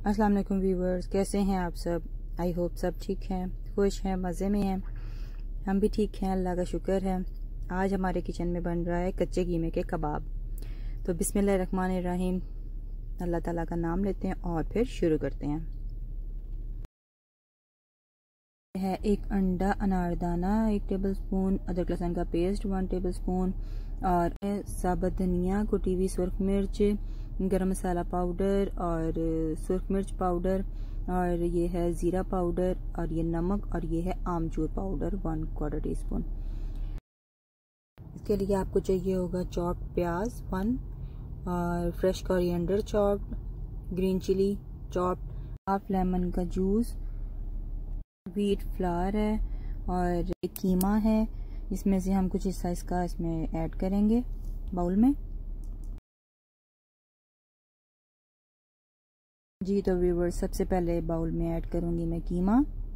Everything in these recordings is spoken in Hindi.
अस्सलाम वालेकुम व्यूवर्स, कैसे हैं आप सब। आई होप सब ठीक हैं, खुश हैं, मज़े में हैं। हम भी ठीक हैं, अल्लाह का शुक्र है। आज हमारे किचन में बन रहा है कच्चे कीमे के कबाब। तो बिस्मिल्लाहिर्रहमानिर्रहीम, अल्लाह ताला का नाम लेते हैं और फिर शुरू करते हैं। है एक अंडा, अनारदाना 1 टेबल स्पून, अदरक लहसुन का पेस्ट 1 टेबल स्पून, और साबुत धनिया, कुटी हुई सुरख मिर्च, गरम मसाला पाउडर और सुरख मिर्च पाउडर, और ये है ज़ीरा पाउडर, और ये नमक, और ये है आमचूर पाउडर 1/4 टीस्पून। इसके लिए आपको चाहिए होगा चॉप्ड प्याज 1, और fresh coriander chopped, green chilli chopped, half lemon का जूस, व्हीट फ्लावर है, और एक कीमा है। इसमें से हम कुछ हिस्सा इसका इसमें ऐड करेंगे बाउल में। जी तो व्यूवर्स, सबसे पहले बाउल में ऐड करूंगी मैं कीमा,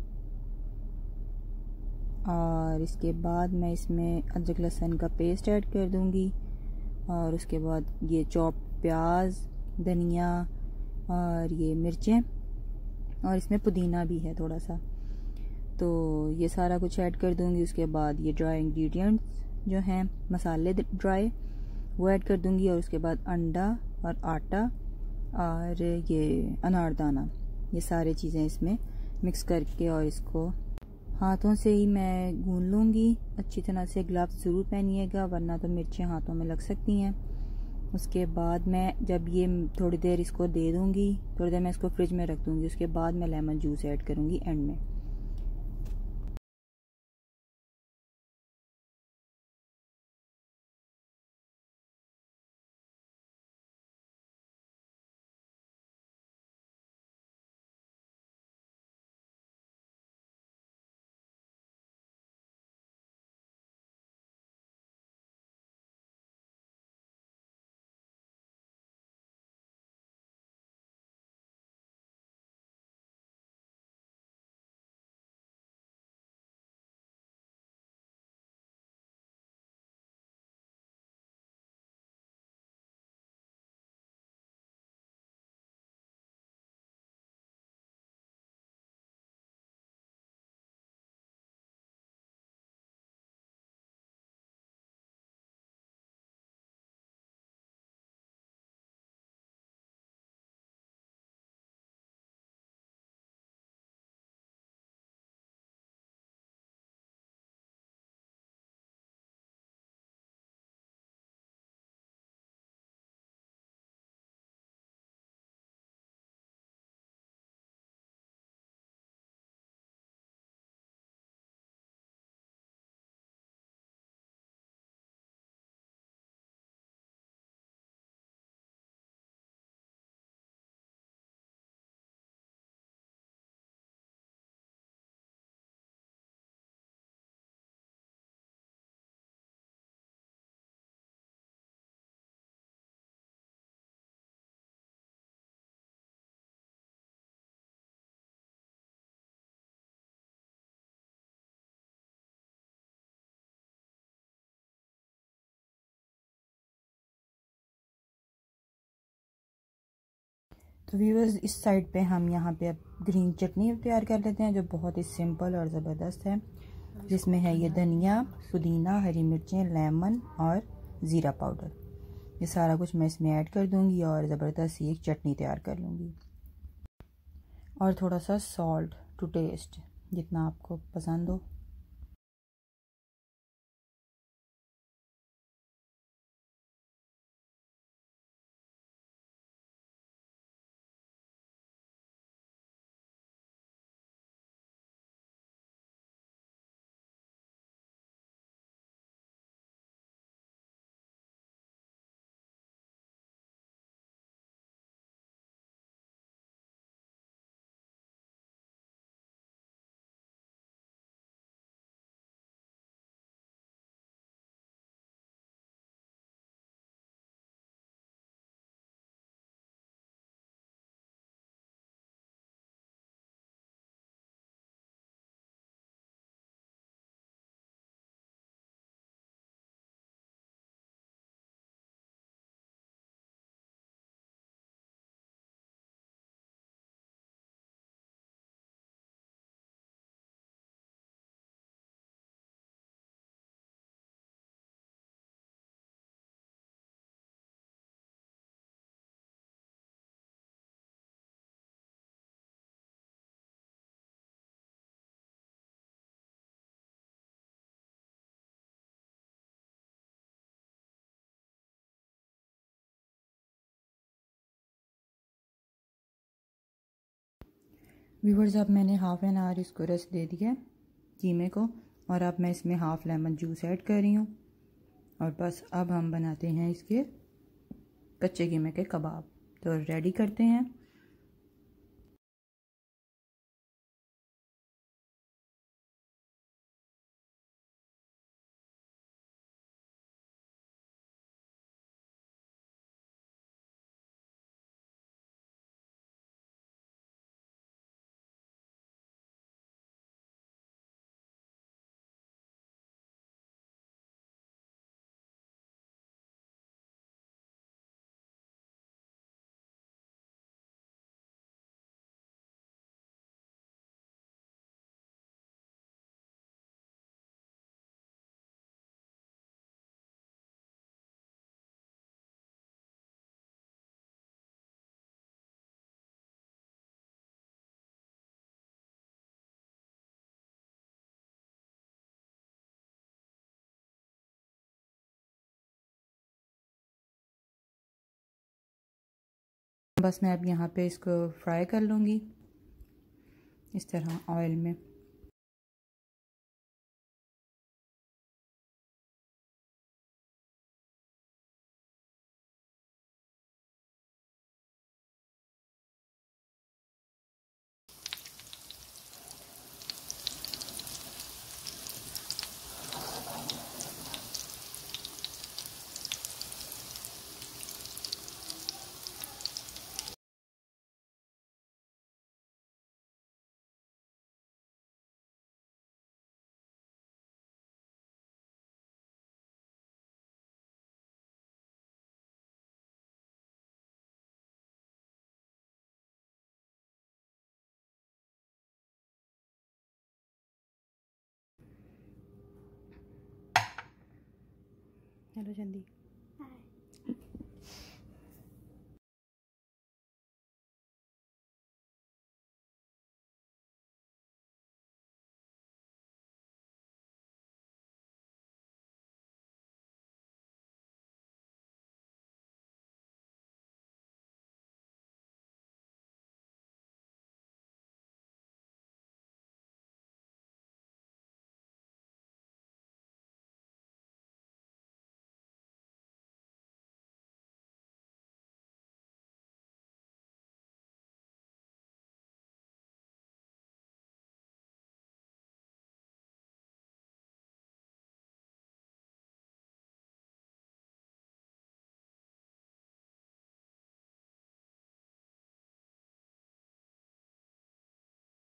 और इसके बाद मैं इसमें अदरक लहसुन का पेस्ट ऐड कर दूंगी, और उसके बाद ये चॉप प्याज, धनिया, और ये मिर्चें, और इसमें पुदीना भी है थोड़ा सा। तो ये सारा कुछ ऐड कर दूंगी। उसके बाद ये ड्राई इंग्रेडिएंट्स जो हैं, मसाले ड्राई, वो ऐड कर दूंगी, और उसके बाद अंडा और आटा और ये अनारदाना, ये सारी चीज़ें इसमें मिक्स करके, और इसको हाथों से ही मैं गूंद लूँगी अच्छी तरह से। ग्लव्स ज़रूर पहनिएगा, वरना तो मिर्चें हाथों में लग सकती हैं। उसके बाद मैं जब ये थोड़ी देर इसको दे दूँगी, थोड़ी देर मैं इसको फ्रिज में रख दूँगी। उसके बाद मैं लेमन जूस ऐड करूँगी एंड में। तो व्यूअर्स, इस साइड पे हम यहाँ पे अब ग्रीन चटनी तैयार कर लेते हैं, जो बहुत ही सिंपल और ज़बरदस्त है। जिसमें है ये धनिया, पुदीना, हरी मिर्चें, लेमन और ज़ीरा पाउडर। ये सारा कुछ मैं इसमें ऐड कर दूंगी और ज़बरदस्त सी एक चटनी तैयार कर लूँगी। और थोड़ा सा सॉल्ट टू टेस्ट, जितना आपको पसंद हो। व्यूवर्स, अब मैंने हाफ़ एन आवर इसको रेस्ट दे दिया है कीमे को, और अब मैं इसमें हाफ़ लेमन जूस ऐड कर रही हूँ। और बस अब हम बनाते हैं इसके कच्चे कीमे के कबाब। तो रेडी करते हैं। बस मैं अब यहाँ पे इसको फ्राई कर लूँगी इस तरह ऑयल में। हेलो चंदी।